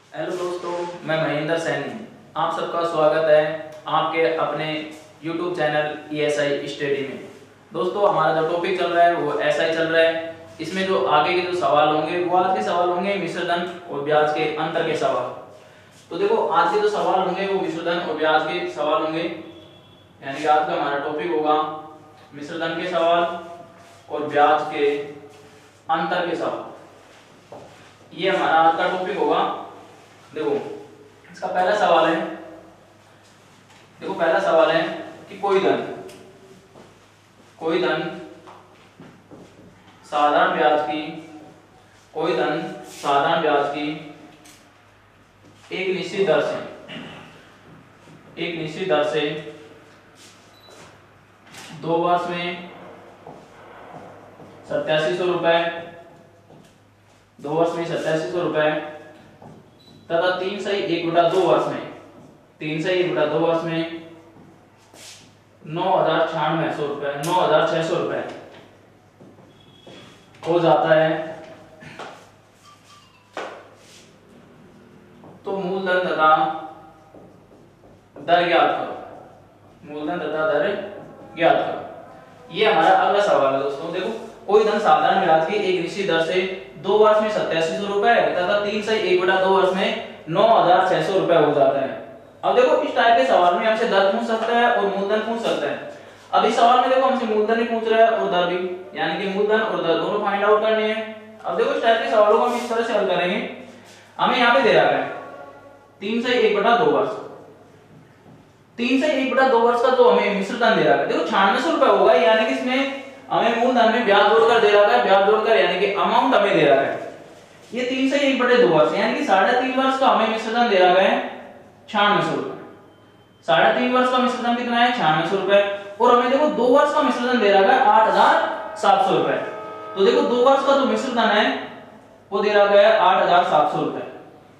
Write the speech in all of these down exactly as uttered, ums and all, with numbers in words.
Hello दोस्तों, मैं महेंद्र सैनी। आप सबका स्वागत है आपके अपने YouTube channel E S I study में। दोस्तों, हमारा जो टॉपिक चल रहा है वो ऐसा ही चल रहा है। इसमें जो आगे के जो सवाल होंगे वो आज के सवाल होंगे मिश्रधन और ब्याज के अंतर के सवाल। तो देखो, आज के जो सवाल होंगे वो मिश्रधन और ब्याज के सवाल होंगे, यानी कि आज का हमारा टॉपिक होगा मिश्रधन के सवाल और ब्याज के अंतर के सवाल। ये हमारा आज का टॉपिक होगा। देखो, इसका पहला सवाल है देखो पहला सवाल है कि कोई धन कोई धन साधारण ब्याज की कोई धन साधारण ब्याज की एक निश्चित दर से एक निश्चित दर से दो वर्ष में सत्तासी सौ रुपए दो वर्ष में सत्तासी सौ रुपए तथा तीन सही एक बटा दो वर्ष में तीन सही एक बटा दो वर्ष में नौ हजार छियानवे सौ रुपए नौ हजार छह सौ रुपए हो जाता है, तो मूलधन तथा दर ज्ञात करो। मूलधन तथा दर ज्ञात करो। ये हमारा अगला सवाल है दोस्तों। देखो, कोई धन साधारण ब्याज की एक निश्चित दर से दो वर्ष में सत्तासी सौ रुपए तथा तीन से एक बटा दो वर्ष में नौ हजार छह सौ रुपए हो जाता है। अब देखो, इस टाइप के सवाल में हमसे दर पूछ सकता है और मूलधन पूछ सकता है। अब इस सवाल में देखो हमसे मूलधन ही पूछ रहा है और दर भी, यानी कि मूलधन और दर दोनों फाइंड आउट करनी है। अब देखो, इस टाइप के सवालों को हम इस तरह से हल करेंगे। हमें यहाँ पे दे रहा है तीन से एक बटा दो वर्ष तीन से एक बटा दो वर्ष का जो हमें मिश्रधन दे रहा है, देखो छियानवे सौ रुपए होगा, यानी कि इसमें हमें मूलधन में ब्याज जोड़कर दे रहा है ब्याज जोड़कर यानी कि अमाउंट हमें दे रहा है। ये तीन से एक बटे दो वर्ष यानी कि साढ़े तीन वर्ष का हमें मिश्रधन दे रहा है छियानवे सौ रुपए। साढ़े तीन वर्ष का मिश्रधन कितना है? छियानवे सौ रुपए। और हमें देखो दो वर्ष का मिश्रधन दे रहा है आठ हजार सात सौ रुपए। तो देखो, दो वर्ष का जो मिश्रधन है वो दे रहा है आठ हजार सात सौ रुपए।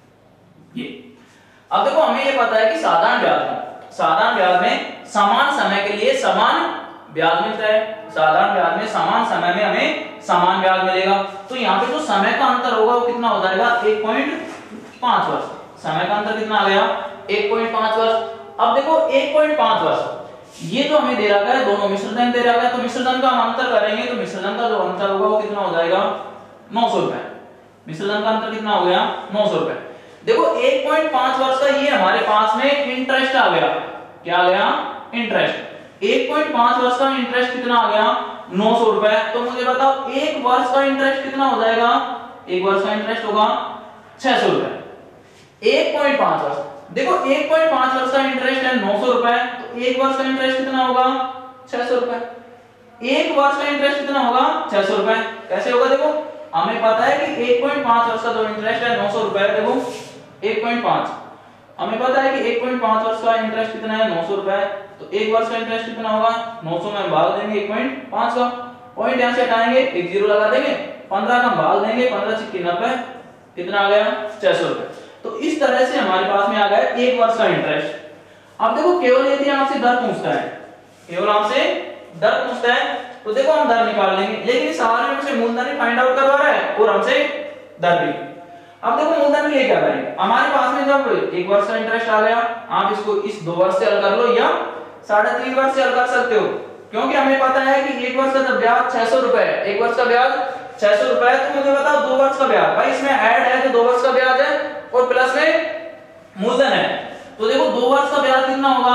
ये अब देखो, हमें ये पता है कि साधारण ब्याज में साधारण ब्याज में समान समय के लिए समान ब्याज मिलता है। साधारण ब्याज में समान समय में हमें समान ब्याज मिलेगा। तो यहाँ पे जो समय का अंतर होगा वो कितना हो जाएगा? एक पॉइंट पाँच वर्ष। समय का अंतर कितना आ गया? एक पॉइंट पाँच वर्ष। अब देखो, एक पॉइंट पाँच वर्ष ये जो हमें दे रखा है, दोनों मिश्रधन दे रखा है, तो मिश्रधन का हम अंतर करेंगे तो मिश्रधन का जो अंतर होगा वो कितना हो जाएगा? नौ सौ रुपए। मिश्रधन का अंतर कितना हो गया? नौ सौ रुपए। देखो, एक पॉइंट पाँच वर्ष का ये हमारे पास में इंटरेस्ट आ गया। क्या आ गया? इंटरेस्ट। एक पॉइंट पाँच वर्ष का इंटरेस्ट कितना आ गया? नौ सौ रुपए। तो मुझे बताओ, एक वर्ष का इंटरेस्ट कितना हो जाएगा? एक वर्ष का इंटरेस्ट होगा छह सौ रुपए। एक पॉइंट पाँच वर्ष, देखो एक पॉइंट पाँच वर्ष का इंटरेस्ट है नौ सौ रुपए, तो एक वर्ष का इंटरेस्ट कितना होगा? छह सौ रुपए। एक वर्ष का इंटरेस्ट कितना होगा? छह सौ रुपए। कैसे होगा? देखो, हमें पता है कि एक पॉइंट पाँच वर्ष का जो इंटरेस्ट है नौ सौ रुपए। देखो, एक पॉइंट पाँच हमें पता है कि एक पॉइंट पाँच वर्ष का इंटरेस्ट कितना है? नौ सौ रुपए। तो एक वर्ष का इंटरेस्ट कितना होगा? नौ सौ में भाग देंगे एक पॉइंट पाँच का, पॉइंट यहां से हटाएंगे, एक जीरो लगा देंगे, पंद्रह का भाग देंगे, पंद्रह छिक्की नब्बे, कितना आ गया? छह सौ रुपए। तो इस तरह से हमारे पास में आ गया एक वर्ष का इंटरेस्ट। अब देखो, केवल यदि आपसे दर पूछता है केवल आपसे दर पूछता है तो देखो हम दर निकाल लेंगे, लेकिन इस सवाल में हमसे मूलधन ही फाइंड आउट करवा रहा है और हमसे दर भी। अब देखो, मूलधन के लिए क्या करेंगे? हमारे पास में जब एक वर्ष का इंटरेस्ट आ गया, आप इसको इस दो वर्ष से हल कर लो या साढ़े तीन वर्ष से हल कर सकते हो, क्योंकि हमें पता है कि एक वर्ष का ब्याज छह सौ रुपए है। एक वर्ष का ब्याज छह सौ रुपए है। तो मुझे बताओ, दो वर्ष का ब्याज, भाई इसमें ऐड है तो दो वर्ष का ब्याज है और प्लस में मूलधन है। तो देखो, दो वर्ष का ब्याज कितना होगा?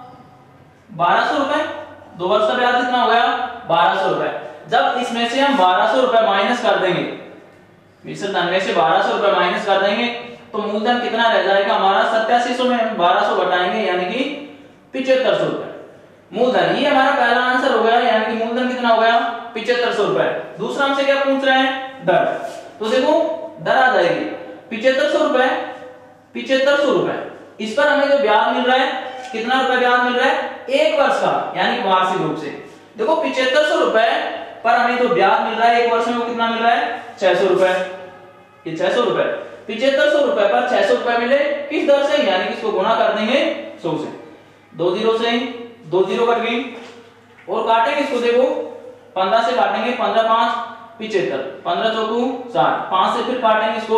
बारह सौ रुपए। दो वर्ष का ब्याज कितना हो गया? बारह सौ रुपए। जब इसमें से हम बारह सौ रुपए माइनस कर देंगे, मिश्रधन में से बारह सौ रुपए माइनस कर देंगे, तो मूलधन कितना रह जाएगा हमारा? सत्तासी सौ में बारह सौ घटाएंगे यानी कि पिछहत्तर सौ रुपए मूलधन। ये हमारा पहला आंसर हो गया, यानी कि मूलधन कितना हो गया? पिछहत्तर सौ रुपए। दूसरा हमसे क्या पूछ रहे हैं? दर। तो देखो, दर आ जाएगी पिछहत्तर सौ रुपए पिछहत्तर सौ रुपए। इस पर हमें जो ब्याज मिल रहा है, कितना रुपए ब्याज मिल रहा है? एक वर्ष का, यानी वार्षिक रूप से। देखो, पिछहत्तर सौ रुपए पर हमें जो ब्याज मिल रहा है एक वर्ष में वो कितना मिल रहा है? छह सौ रुपए। ये छह सौ रुपए, पिछहत्तर सौ रुपए पर छह सौ रुपए मिले किस दर से? यानी कि इसको गुणा कर देंगे सौ से, दो जीरो से, दो जीरो कट गई और काटेंगे इसको। देखो, पंद्रह से काटेंगे, पंद्रह पांच पिछहत्तर, पंद्रह चौकू साठ, पांच से फिर काटेंगे इसको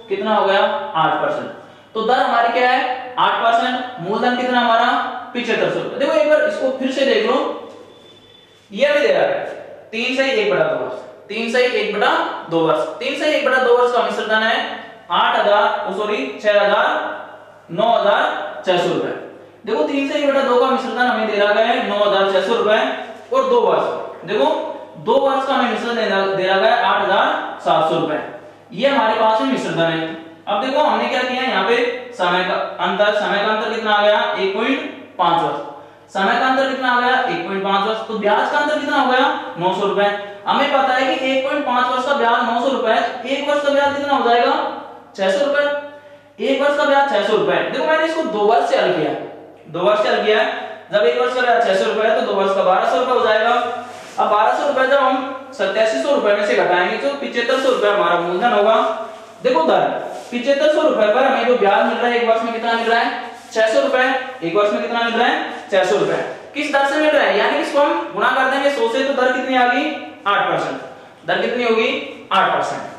कितना हो गया आठ परसेंट। तो दर हमारी क्या है आठ परसेंट, मूलधन कितना हमारा पिछहत्तर सौ रुपए। देखो एक बार इसको फिर से देख लो, ये भी दे रहा है तीन से एक बटा दो वर्ष, तीन से एक बटा दो वर्ष, तीन से एक बटा दो वर्ष का मिश्र धन है आठ हजार सॉरी छह हजार नौ हजार छह सौ रुपए। देखो तीन से एक बटा दो का मिश्र धन हमें दे रहा है नौ हजार छह सौ रुपए और दो वर्ष, देखो दो वर्ष का हमें मिश्र धन दे रहा है आठ हजार सात सौ रुपए। ये हमारे पास में मिश्र धन है। अब देखो हमने क्या किया यहाँ पे समय का अंतर, समय का अंतर कितना आ गया एक पॉइंट पांच वर्ष, समय का अंतर कितना आ गया एक पॉइंट पांच वर्ष, तो ब्याज का अंतर कितना हो गया नौ सौ रुपए। हमें पता है कि एक पॉइंट पांच वर्ष का ब्याज नौ सौ रुपए, एक वर्ष का ब्याज कितना हो जाएगा छह सौ रुपए, एक वर्ष का ब्याज छह सौ रुपए। देखो मैंने इसको दो वर्ष से हल किया, दो वर्ष से हल किया, जब एक वर्ष का ब्याज छह सौ रुपए है तो दो वर्ष का बारह सौ रुपए हो जाएगा। अब बारह सौ रुपए जब हम सत्तासी सौ रुपए में से घटाएंगे तो पिछहत्तर सौ रुपए हमारा मूलधन होगा। देखो दर पिछहत्तर सौ रुपए पर हमें जो ब्याज मिल रहा है एक वर्ष में कितना मिल रहा है छह सौ रुपए, एक वर्ष में कितना मिल रहा है छह सौ रुपए। किस दर से मिल रहा है, यानी इसको हम गुणा कर देंगे सौ से, तो दर कितनी आ गई आठ परसेंट, दर कितनी होगी आठ परसेंट।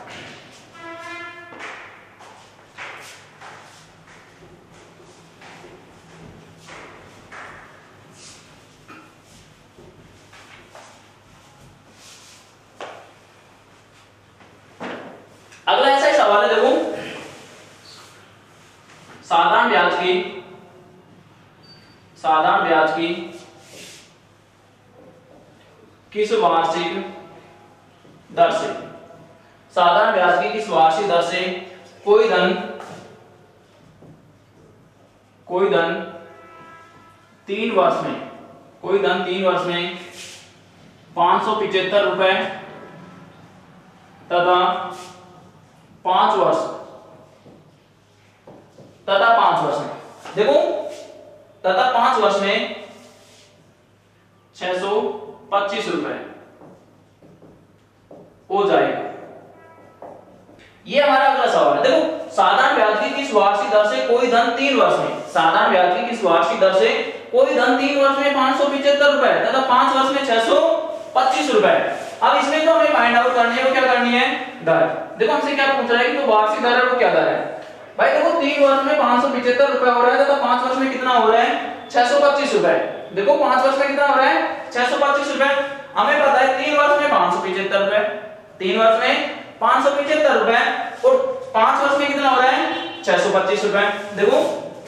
अगला ऐसा ही सवाल है, देखो साधारण ब्याज की साधारण ब्याज की किस वार्षिक दर से, साधारण ब्याज की किस वार्षिक दर से कोई धन कोई धन तीन वर्ष में कोई धन तीन वर्ष में पांच सौ पिचहत्तर रुपए तथा पांच वर्ष तथा पांच वर्ष में, देखो तथा पांच वर्ष में छह सौ पच्चीस रुपए हो जाएगा। ये हमारा अगला सवाल है। देखो साधारण ब्याज की किस वार्षिक दर से कोई धन तीन वर्ष में, साधारण ब्याज की किस वार्षिक दर से कोई धन तीन वर्ष में पांच सौ पिचहत्तर रुपए तथा पांच वर्ष में छह सौ पच्चीस रुपए। अब इसमें जो हमें फाइंड आउट करनी है वो क्या करनी है दर। देखो हमसे क्या पूछ रहा है कि जो वार्षिक दर है वो क्या दर है। भाई देखो तीन वर्ष में पांच सौ पिचहत्तर रुपए हो रहा है तथा पांच वर्ष में कितना हो रहा है छह सौ पच्चीस रुपए। देखो पांच वर्ष में कितना हो रहा है छह सौ पच्चीस रुपए। हमें पता है तीन वर्ष में पांच सौ पिचहत्तर रुपए, तीन वर्ष में पांच सौ पिचहत्तर रुपए और पांच वर्ष में कितना हो रहा है छह सौ पच्चीस रुपए। देखो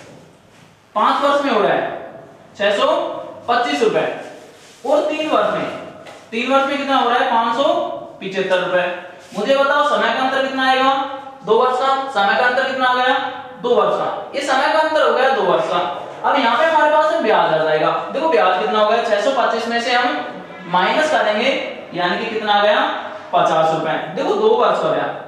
पांच वर्ष में हो रहा है छह सौ पच्चीस रुपए और तीन वर्ष में तीन वर्ष में कितना हो रहा है पांच सौ पिचहत्तर रुपए। मुझे बताओ समय का अंतर कितना आएगा दो वर्ष का, समय का अंतर कितना आ गया दो वर्ष का, ये समय का अंतर हो गया दो वर्ष का। अब यहाँ पे हमारे पास ब्याज आ जाएगा। देखो ब्याज कितना हो गया छह सौ पच्चीस में से हम माइनस करेंगे यानी कि कितना आ गया पचास रुपए। देखो दो वर्ष का ब्याज,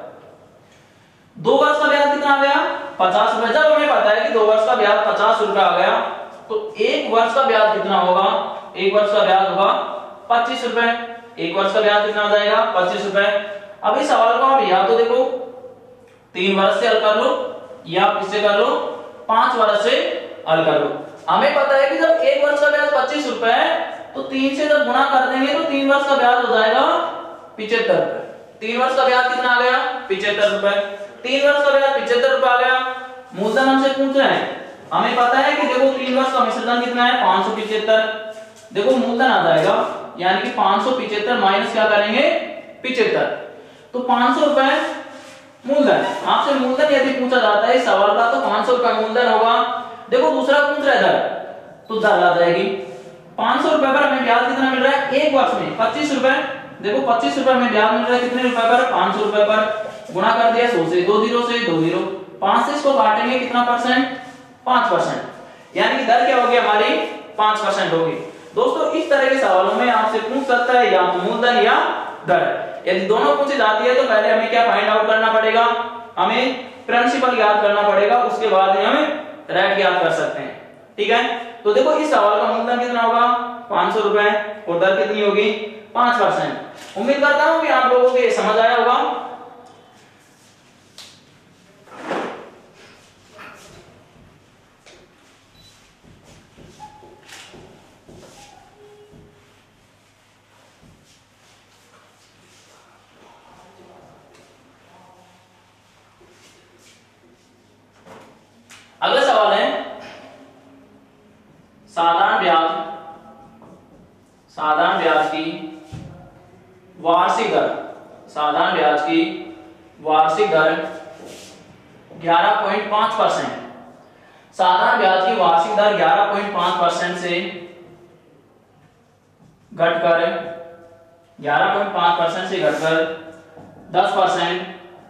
दो वर्ष का ब्याज कितना आ गया पचास रुपए। जब हमें पता है कि दो वर्ष का ब्याज पचास रुपए आ गया तो एक वर्ष का ब्याज कितना होगा, एक वर्ष का ब्याज होगा पच्चीस रुपए। एक वर्ष का ब्याज कितना हो जाएगा पच्चीस रुपए। अब इस सवाल को आप या तो देखो तीन वर्ष से हल कर लो या इससे कर लो पांच वर्ष से हल कर लो। हमें पता है कि जब एक वर्ष का ब्याज पच्चीस रुपए है तो तीन से जब गुणा कर देंगे तो तीन वर्ष का ब्याज हो जाएगा पिचहत्तर रुपए। तीन वर्ष का ब्याज कितना आ गया पिचहत्तर रुपए। तीन वर्ष का ब्याज पिचहत्तर रुपए आ गया। मूलधन हमसे पूछ रहे हैं, हमें पता है कि देखो तीन वर्ष का मिश्रधन कितना है पांच सौ पिचहत्तर। देखो मूलधन आ जाएगा यानी कि पांच सौ पिचहत्तर माइनस क्या करेंगे पिचहत्तर, तो पांच सौ रुपए मूलधन। आपसे मूलधन यदि पूछा जाता है इस सवाल का तो पांच सौ रुपए मूलधन होगा। देखो दूसरा पूछ रहा है दर, तो दर आ जाएगी पांच सौ रुपए पर हमें ब्याज कितना मिल रहा है एक वर्ष में पच्चीस रुपए। देखो पच्चीस रुपए में ब्याज मिल रहा है कितने रुपए पर पांच सौ रुपए पर। गुणा कर दिया सौ से, दो जीरो से दो जीरो, पांच से इसको काटेंगे कितना परसेंट पांच परसेंट, यानी कि दर क्या होगी हमारी पांच परसेंट होगी। दोस्तों इस तरह के सवालों में आपसे पूछ सकता है या तो मूलधन या दर। यदि दोनों पूछी जाती है तो पहले हमें क्या फाइंड आउट करना पड़ेगा, हमें प्रिंसिपल याद करना पड़ेगा, उसके बाद ही हम रेट याद कर सकते हैं। ठीक है, तो देखो इस सवाल का मूलधन कितना होगा पांच सौ रुपए और दर कितनी होगी पांच परसेंट। उम्मीद करता हूं कि आप लोगों को ये समझ आया होगा। ब्याज साधारण ब्याज की वार्षिक दर साधारण ब्याज की वार्षिक दर ग्यारह पॉइंट पाँच परसेंट साधारण ब्याज की वार्षिक दर ग्यारह पॉइंट पाँच परसेंट से घटकर ग्यारह पॉइंट पाँच परसेंट से घटकर दस परसेंट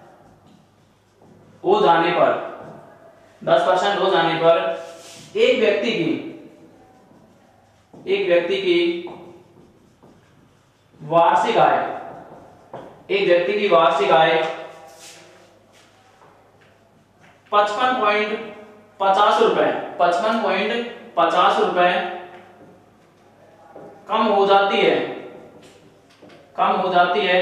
हो जाने पर दस परसेंट हो जाने पर एक व्यक्ति की एक व्यक्ति की वार्षिक आय एक व्यक्ति की वार्षिक आय पचपन पॉइंट पचास रुपए पचपन पॉइंट पचास रुपए कम हो जाती है कम हो जाती है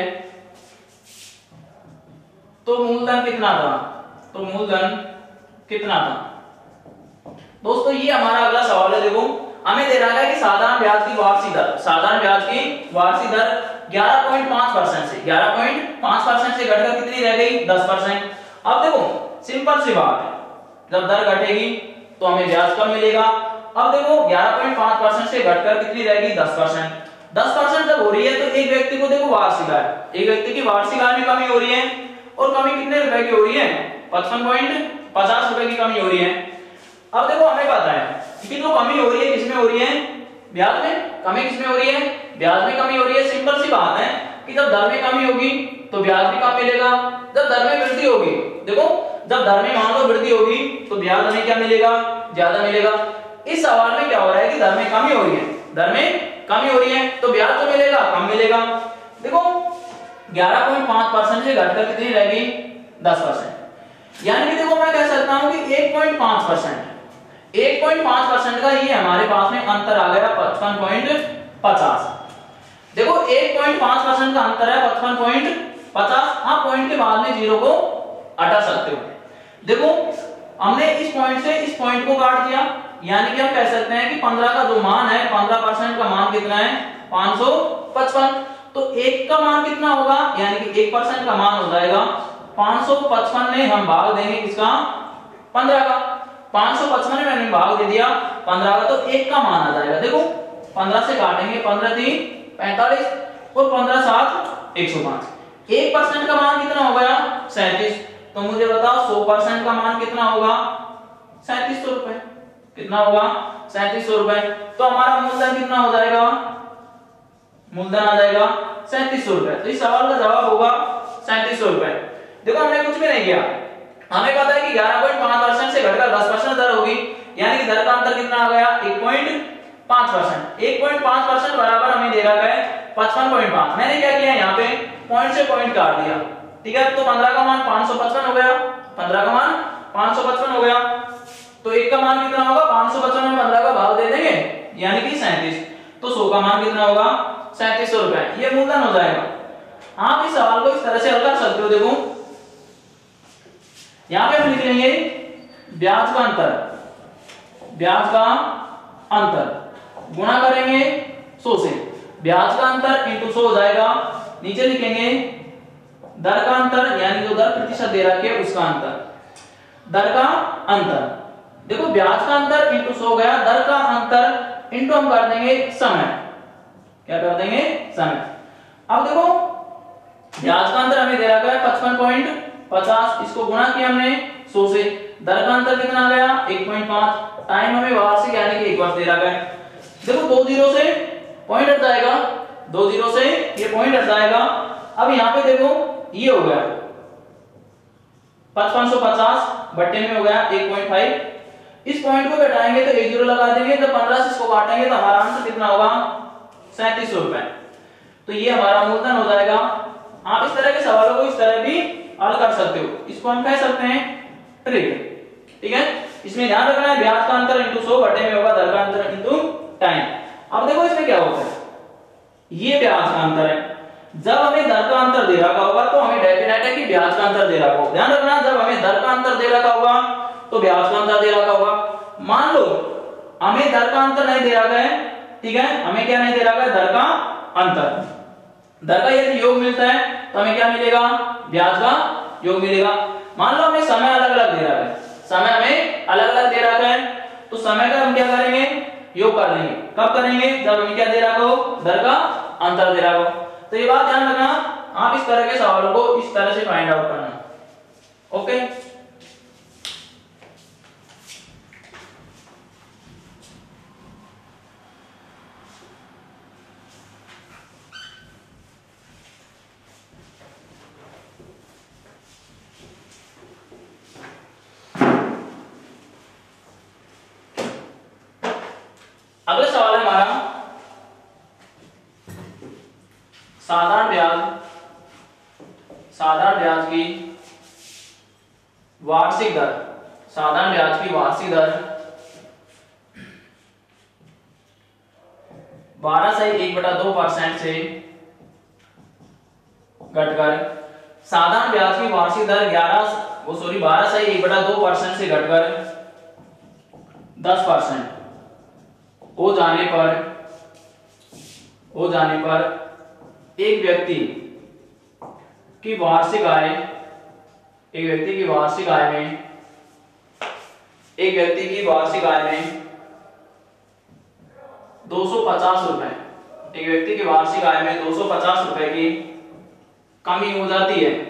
तो मूलधन कितना था तो मूलधन कितना था। दोस्तों ये हमारा अगला सवाल है। देखो हमें दे रहा है कि साधारण ब्याज की वार्षिक दर साधारण ब्याज की वार्षिक दर ग्यारह पॉइंट पाँच परसेंट से ग्यारह पॉइंट पाँच परसेंट से घटकर कितनी रह गई दस परसेंट। अब देखो सिंपल सी बात है, जब दर घटेगी तो हमें ब्याज कम मिलेगा। अब देखो ग्यारह पॉइंट पाँच परसेंट से घटकर कितनी रहेगी दस परसेंट। दस परसेंट जब हो रही है तो एक व्यक्ति को देखो वार्षिक आय एक व्यक्ति की वार्षिक आय में कमी हो रही है और कमी कितने रुपए की हो रही है पचपन पॉइंट पचास रुपए की कमी हो रही है। अब देखो हमें पता है कि जो कमी हो रही है किसमें हो रही है ब्याज में। कमी किसमें हो रही है ब्याज में कमी हो रही है। सिंपल सी बात है कि जब दर में कमी होगी तो ब्याज भी कम मिलेगा। जब दर में वृद्धि होगी देखो जब दर में मान लो वृद्धि होगी तो ब्याज हमें क्या मिलेगा ज्यादा मिलेगा। इस सवाल में क्या हो रहा है कि दर में कमी हो रही है दर में कमी हो रही है तो ब्याज तो मिलेगा कम मिलेगा। देखो ग्यारह पॉइंट पाँच परसेंट से घटकर कितनी रहेगी दस परसेंट। यानी कि देखो मैं कह सकता हूं कि एक पॉइंट पाँच परसेंट एक पॉइंट पाँच परसेंट का ये हमारे पास में अंतर आ गया पचपन पॉइंट पचास। देखो एक पॉइंट पाँच परसेंट का अंतर है पचपन पॉइंट पचास। आप पॉइंट के बाद में जीरो को हटा सकते हो। देखो हमने इस पॉइंट से इस पॉइंट को काट दिया यानी कि हम कह सकते हैं कि पंद्रह का जो मान है पंद्रह परसेंट का मान कितना है पाँच सौ पचपन। तो एक का मान कितना होगा यानी कि एक परसेंट का मान हो जाएगा पाँच सौ पचपन में हम भाग देंगे किसका पंद्रह का। पाँच सौ पचपन में मैंने भाग दे दिया पंद्रह का तो एक का मान आ जाएगा। देखो पंद्रह से काटेंगे पंद्रह तीन पैंतालीस और पंद्रह सात एक सौ पाँच। एक परसेंट का मान कितना हो गया सैंतीस। तो मुझे बताओ सौ परसेंट का मान कितना होगा सैंतीस सौ रुपए। कितना होगा सैंतीस सौ रुपए। तो हमारा मूलधन कितना हो जाएगा मूलधन आ जाएगा सैंतीस सौ रुपए। तो इस सवाल का जवाब होगा सैंतीस सौ रुपए। देखो हमने कुछ भी नहीं किया हमें पता है कि ग्यारह पॉइंट पाँच परसेंट से घटकर दस परसेंट दर होगी यानी कि दर का अंतर कितना आ गया एक पॉइंट पाँच परसेंट। एक पॉइंट पाँच परसेंट बराबर हमें दे रखा है पचपन पॉइंट पाँच। मैंने क्या किया यहाँ पे पॉइंट से पॉइंट काट दिया ठीक है। तो पंद्रह का मान पाँच सौ पचपन हो गया पंद्रह का मान पाँच सौ पचपन हो गया तो एक का मान कितना होगा पाँच सौ पचपन में पंद्रह का भाग दे देंगे यानी कि सैंतीस। तो सौ का मान कितना होगा सैंतीस सौ रुपए। ये मूलधन हो जाएगा। आप इस सवाल को इस तरह से हल कर सकते हो। देखो यहां पे हम लिख लेंगे ब्याज का अंतर ब्याज का अंतर गुणा करेंगे सौ से ब्याज का अंतर इंटू सौ हो जाएगा। नीचे लिखेंगे दर का अंतर यानी जो दर प्रतिशत दे रखी है उसका अंतर दर का अंतर। देखो ब्याज का अंतर इंटू सौ गया दर का अंतर इंटू हम कर देंगे समय। क्या कर देंगे समय। अब देखो ब्याज का अंतर हमें दे रखा है पचपन पॉइंट पचास इसको गुणा किया हमने सौ से दर का अंतर कितना आ गया एक पॉइंट पाँच। टाइम हमें वार्षिक यानी कि एक वर्ष दे रखा है। देखो दो जीरो से पॉइंट हट जाएगा दो जीरो से ये पॉइंट हट जाएगा। अब यहाँ पे देखो ये हो गया पचपन सौ पचास बट्टे में हो गया एक पॉइंट पाँच। इस पॉइंट को घटाएंगे तो एक जीरो लगा देंगे तो पंद्रह से इसको काटेंगे तो हमारा आंसर कितना होगा सैंतीस सौ रुपए। तो ये हमारा मूलधन हो जाएगा। आप इस तरह के सवालों को इस तरह भी हल कर सकते हो। इसको हम कह सकते हैं ट्रिक ठीक है। इसमें ध्यान रखना है ब्याज का अंतर इंटू सौ बटे में होगा दर का अंतर इंटू टाइम। अब देखो इसमें क्या होता है ये ब्याज का अंतर है। जब हमें दर का अंतर दे रखा होगा तो हमें डेफिनेट है कि ब्याज का अंतर दे रखा होगा। ध्यान रखना जब हमें दर का अंतर दे रखा होगा तो ब्याज का अंतर दे रखा होगा। मान लो हमें दर का अंतर नहीं दे रखा है ठीक है हमें क्या नहीं दे रखा है दर का अंतर। दर का यदि योग मिलता है तो हमें क्या मिलेगा ब्याज का योग मिलेगा। मान लो हमें समय अलग अलग दे रहा है समय हमें अलग अलग दे रहा है तो समय का हम क्या करेंगे योग कर देंगे। कब करेंगे? जब हमें क्या दे रहा हो, दर का अंतर दे रहा हो। तो ये बात ध्यान रखना, आप इस तरह के सवालों को इस तरह से फाइंड आउट करना। ओके, अगला सवाल है हमारा साधारण ब्याज साधारण ब्याज की वार्षिक दर साधारण ब्याज की वार्षिक दर बारह से एक बटा दो परसेंट से घटकर साधारण ब्याज की वार्षिक दर ग्यारह वो सॉरी बारह से एक बटा दो परसेंट से घटकर दस परसेंट हो जाने पर हो जाने पर एक व्यक्ति की वार्षिक आय एक व्यक्ति की वार्षिक आय में एक व्यक्ति की वार्षिक आय में दो सौ पचास रुपए एक व्यक्ति की वार्षिक आय में दो सौ पचास रुपए की कमी हो जाती है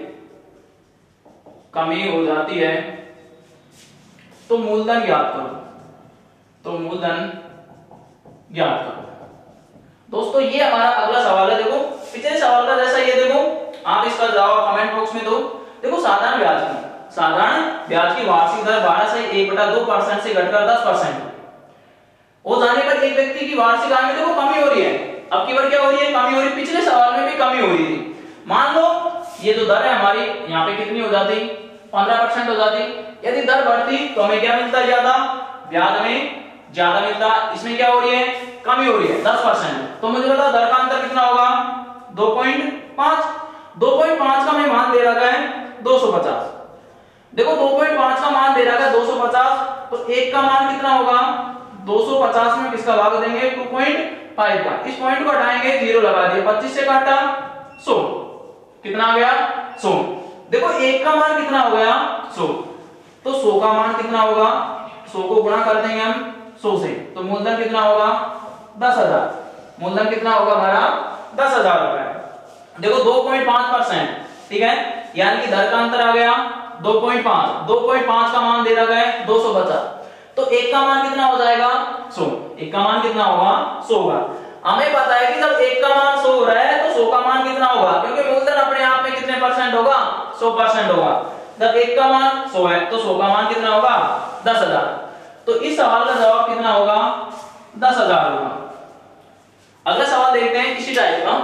कमी हो जाती है तो मूलधन ज्ञात करो तो मूलधन ज्ञात करो। दोस्तों ये हमारा अगला सवाल है। देखो पिछले सवाल का जैसा ये देखो, आप इसका जवाब कमेंट बॉक्स में दो। देखो साधारण ब्याज की साधारण ब्याज की वार्षिक दर बारह से एक बटा दो परसेंट से घटकर दस परसेंट हो जाने पर एक व्यक्ति की वार्षिक आय में देखो कमी हो रही है। अब की बार क्या हो रही है? कमी हो रही है। पिछले सवाल में भी कमी हो रही थी। मान लो ये जो दर है हमारी यहाँ पे कितनी हो जाती? पंद्रह परसेंट हो जाती। यदि दर बढ़ती तो हमें क्या मिलता? ज्यादा ब्याज में ज्यादा मिलता। इसमें क्या हो रही है? कमी हो रही है दस परसेंट। तो मुझे बताओ दर का अंतर कितना होगा? दो पॉइंट पाँच। दो पॉइंट पाँच का मैं मान दे रखा है दो सौ पचास। देखो दो पॉइंट पाँच का मान दे रखा है दो सौ पचास, तो एक का मान कितना होगा? दो सौ पचास में किसका भाग देंगे? दो पॉइंट पाँच का। इस पॉइंट को हटाएंगे, जीरो लगा दिया, पच्चीस से काटा सौ, कितना आ गया? सौ। देखो एक का मान कितना हो गया? सौ। तो सौ का मान कितना होगा? सौ को गुणा कर देंगे हम सौ से, तो मूलधन कितना होगा? दस हजार। मूलधन कितना होगा हमारा? दस हजार रुपए। देखो दो पॉइंट पाँच परसेंट, ठीक है, यानी कि दर का अंतर आ गया दो पॉइंट पाँच। दो पॉइंट पाँच का मान दे रखा है दो सौ पचास, तो एक का मान कितना हो जाएगा? सौ। एक का मान कितना होगा? सौ होगा। हमें पता है कि जब एक का मान सौ हो रहा है तो सौ का मान कितना होगा? क्योंकि मूलधन अपने आप में कितने परसेंट होगा? सौ परसेंट होगा। जब एक का मान सौ है तो सौ का मान कितना होगा? दस हजार। तो इस सवाल का जवाब कितना होगा? दस हजार होगा। अगला सवाल देखते हैं इसी टाइप का।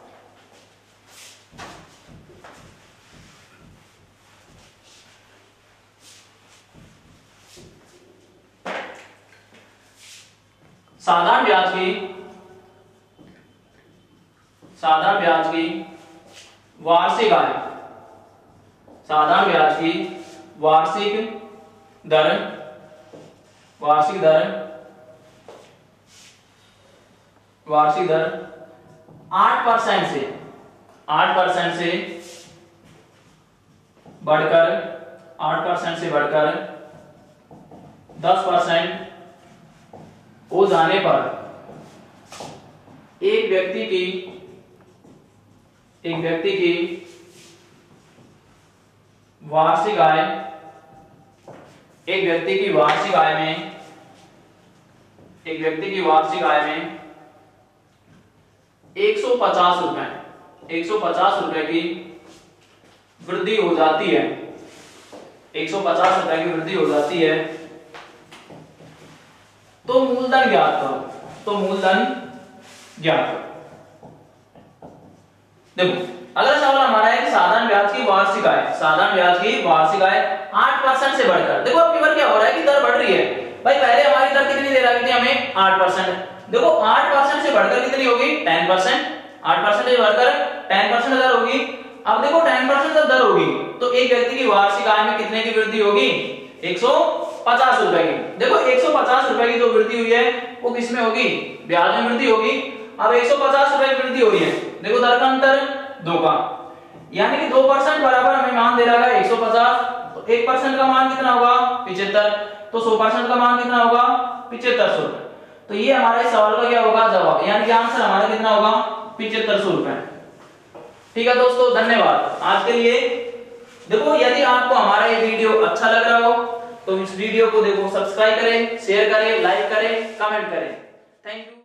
साधारण ब्याज की साधारण ब्याज की वार्षिक आय साधारण ब्याज की वार्षिक दर वार्षिक दर वार्षिक दर आठ परसेंट से आठ परसेंट से बढ़कर आठ परसेंट से बढ़कर दस परसेंट हो जाने पर एक व्यक्ति की एक व्यक्ति की वार्षिक आय एक व्यक्ति की वार्षिक आय में एक व्यक्ति की वार्षिक आय में एक सौ पचास रुपए एक सौ पचास रुपए की वृद्धि हो जाती है एक सौ पचास रुपए की वृद्धि हो जाती है तो मूलधन ज्ञात करो तो मूलधन ज्ञात करो। देखो अगला सवाल हमारा है कि साधारण ब्याज की वार्षिक आय साधारण ब्याज की वार्षिक आय आठ परसेंट से बढ़कर, देखो अब की बार क्या हो रहा है कि दर बढ़ रही है। भाई पहले हमारी दर कितनी दे रखी थी हमें? आठ परसेंट। देखो आठ परसेंट से बढ़कर कितनी होगी? दस परसेंट। आठ परसेंट से बढ़कर दस परसेंट दर होगी। अब देखो दस परसेंट जब दर होगी तो एक व्यक्ति की वार्षिक आय में कितने की वृद्धि होगी? एक सौ पचास रुपए की। देखो एक सौ पचास रुपए की जो वृद्धि हुई है वो किस में होगी? ब्याज में वृद्धि होगी। अब एक सौ पचास रुपए की वृद्धि हो रही है, देखो दर का अंतर दो का, यानी कि दो परसेंट बराबर हमें मान दे रहा है एक सौ पचास, तो एक परसेंट का मान कितना होगा? पचहत्तर। तो सौ परसेंट का मान कितना होगा? पचहत्तर सौ। तो ये हमारा इस सवाल का क्या होगा जवाब, यानी कि आंसर हमारा कितना होगा पिछहत्तर सौ रुपए। ठीक है दोस्तों, धन्यवाद आज के लिए। देखो यदि आपको हमारा ये वीडियो अच्छा लग रहा हो तो इस वीडियो को देखो सब्सक्राइब करें, शेयर करें, लाइक करें, कमेंट करें। Thank you.